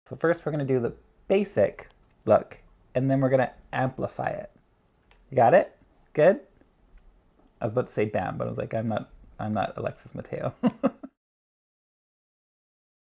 So first we're going to do the basic look, and then we're going to amplify it. You got it? Good? I was about to say bam, but I was like, I'm not Alexis Mateo.